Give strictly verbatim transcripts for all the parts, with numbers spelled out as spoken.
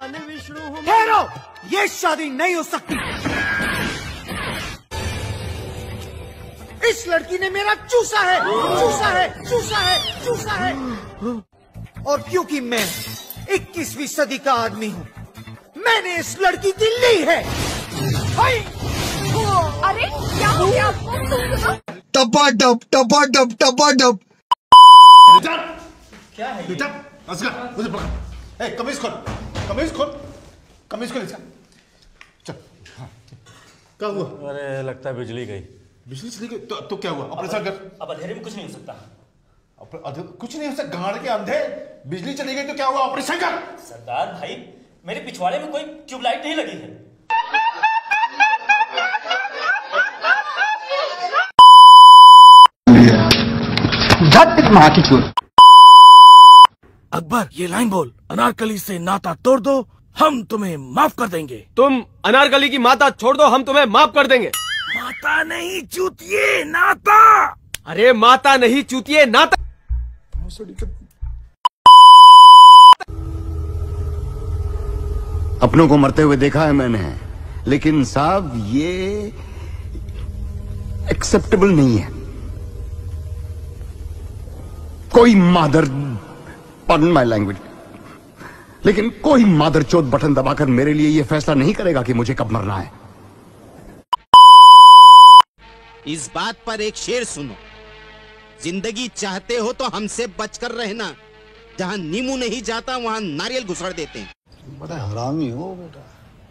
ठहरो, ये शादी नहीं हो सकती। इस लड़की ने मेरा चूसा है, चूसा है, चूसा है, चूसा है। और क्योंकि मैं इक्कीसवीं सदी का आदमी हूँ, मैंने इस लड़की की ली है। अरे क्या हो गया आपको? टपा टप टपा टप टपा टप। क्या है बेटा? असगर मुझे पकड़। ए, कमीज खोल, कमीज खोल, कमीज खोल इसका। चल। हाँ। क्या हुआ? अरे लगता है बिजली गई। बिजली चली गई? तो, तो क्या हुआ? ऑपरेशन कर। अब अंधेरे में कुछ नहीं हो सकता। कुछ नहीं हो सकता? गाड़ के अंधे बिजली चली गई तो क्या हुआ? ऑपरेशन कर। सरदार भाई, मेरे पिछवाड़े में कोई ट्यूबलाइट नहीं लगी है। अकबर, ये लाइन बोल, अनारकली से नाता तोड़ दो, हम तुम्हें माफ कर देंगे। तुम अनारकली की माता छोड़ दो, हम तुम्हें माफ कर देंगे। माता नहीं चूतिए, नाता। अरे माता नहीं चूतिए, नाता। अपनों को मरते हुए देखा है मैंने, लेकिन साहब ये एक्सेप्टेबल नहीं है। कोई मादर, पार्डन माय लैंग्वेज, लेकिन कोई मादरचोद बटन दबाकर मेरे लिए यह फैसला नहीं करेगा कि मुझे कब मरना है। इस बात पर एक शेर सुनो, जिंदगी चाहते हो तो हमसे बचकर रहना, जहां नींबू नहीं जाता वहां नारियल घुसड़ देते हैं। बड़ा हरामी हो बेटा।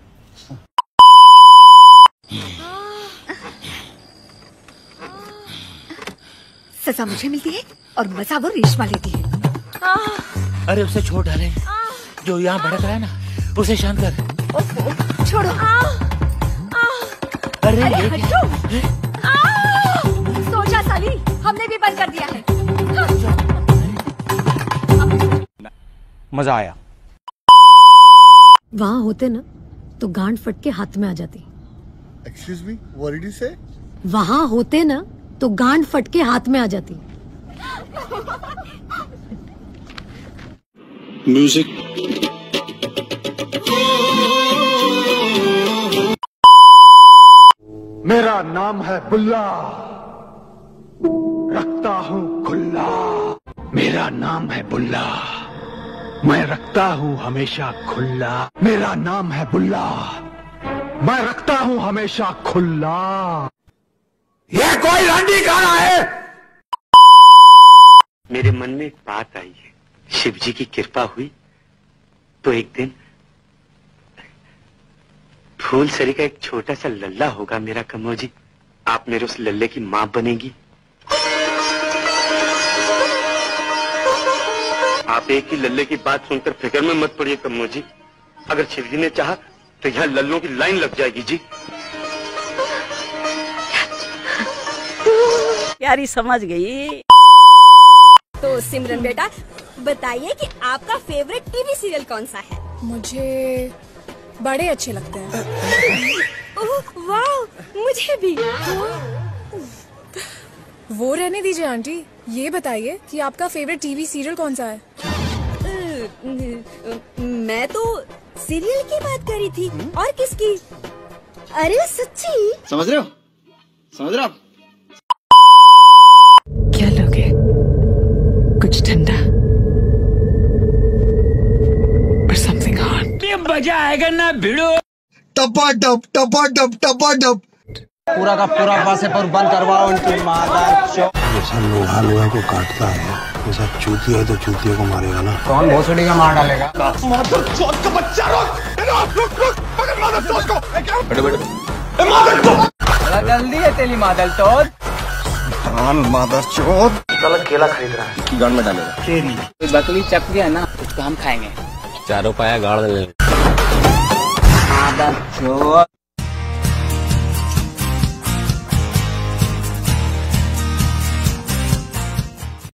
सजा मुझे मिलती है और मजा वो रेशमा लेती है। अरे उसे छोड़ डाले, जो यहाँ भड़क रहा है ना, उसे शांत कर। ओहो, छोड़ो। अरे, अरे हटो। सोचा साली, हमने भी बंद कर दिया है। मजा आया। वहाँ होते ना तो गांड फट के हाथ में आ जाती। Excuse me, what did you say? वहाँ होते ना तो गांड फट के हाथ में आ जाती। म्यूजिक। मेरा नाम है बुल्ला, रखता हूँ खुल्ला। मेरा नाम है बुल्ला, मैं रखता हूँ हमेशा खुल्ला। मेरा नाम है बुल्ला, मैं रखता हूँ हमेशा खुल्ला। ये कोई रंडी गाना है? मेरे मन में एक बात आई है, शिव जी की कृपा हुई तो एक दिन फूलसरी का एक छोटा सा लल्ला होगा मेरा कमोजी। आप मेरे उस लल्ले की मां बनेगी। आप एक ही लल्ले की बात सुनकर फिक्र में मत पड़िए कमोजी, अगर शिव जी ने चाहा तो यहाँ लल्लों की लाइन लग जाएगी जी। यारी समझ गई। तो सिमरन बेटा बताइए कि आपका फेवरेट टीवी सीरियल कौन सा है? मुझे बड़े अच्छे लगते हैं। ओह वाह, मुझे भी। वो रहने दीजिए आंटी, ये बताइए कि आपका फेवरेट टीवी सीरियल कौन सा है? मैं तो सीरियल की बात करी थी, और किसकी? अरे सच्ची? समझ रहे हो? समझ रहे हो? क्या लोगे? कुछ ठंडा और समथिंग हॉट। ये मजा आएगा ना भिड़ो। टपा टप टपा टप टपा टप। पूरा का पूरा पासे पर बंद करवाओ उनकी माता चो। जैसा लोहा लोहा को काटता है, जैसा चूतिया है तो चूतिया को मारेगा ना। कौन भोसड़ी का मार डालेगा? मादर चौथ का बच्चा, रुक रुक रुक, पकड़ मादर चौथ को। बेटे बेटे, मादर चौथ। बड़ा जल्दी है तेरी मादर चौथ। मादर चौथ। चलो केला खरीद रहा है, गाड़ में डालेगा। तेरी बकली चप गया ना, उसको हम खाएंगे। चारों पाया गाड़ ले। मादर चौथ।